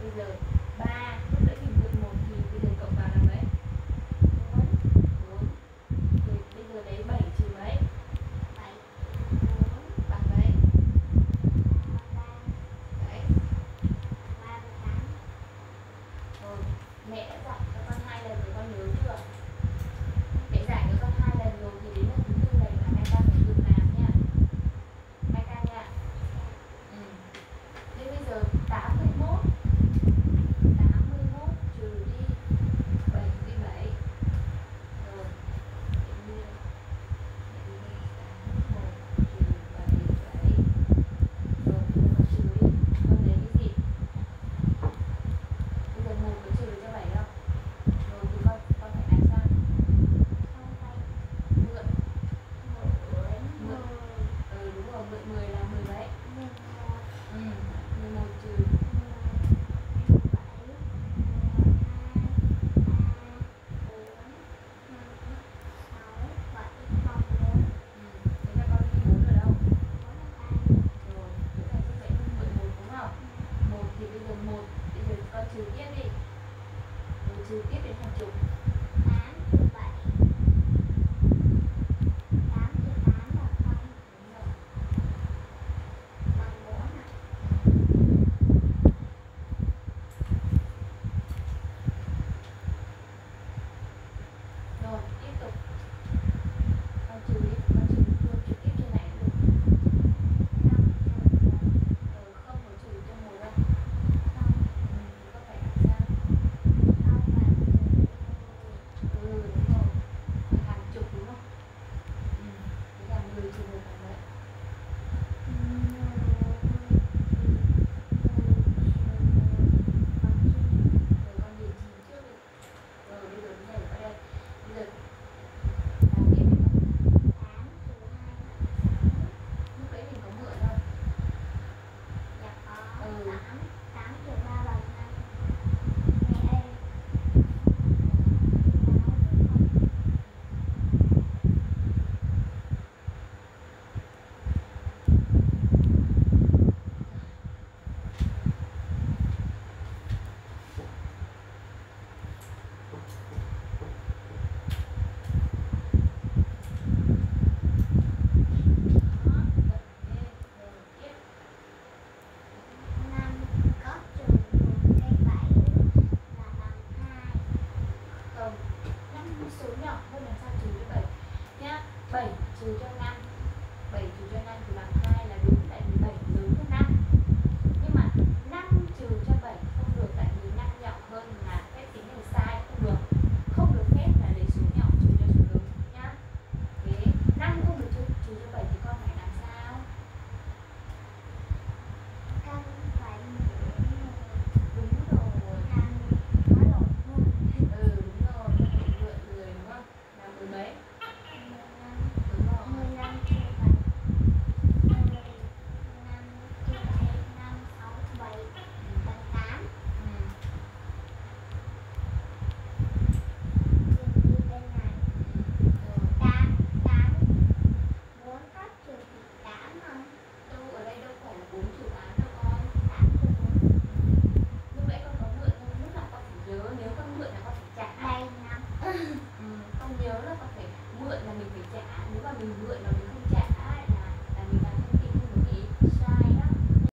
Bây giờ 3 lúc nãy mình mượn 1 thì bây giờ cộng vào là mấy? 4. Rồi bây giờ lấy 7 trừ mấy? 7 4 Bằng mấy? 3 Đấy. 38. Rồi mẹ đã giải cho con 2 lần rồi, con nhớ chưa? Mẹ giải cho con 2 lần rồi thì đến lần thứ 4 này là Mai Ca phải tự làm nha. Mai Ca nha. Thế bây giờ 81 trừ đi 77. Rồi. 81 trừ 77. Rồi, bây giờ con trừ đi. Con lấy cái gì? Bây giờ 1 có trừ được cho 7 không? Rồi thì con phải làm sao? Không phải Mượn. Mượn. Đúng rồi, mượn 10 là 10 mấy? 11 trừ thế là con ghi 4 ở đâu? Rồi, thế là sẽ mượn 1 đúng không? 1 thì bây giờ con trừ tiếp đi. Rồi trừ tiếp đến hàng chục.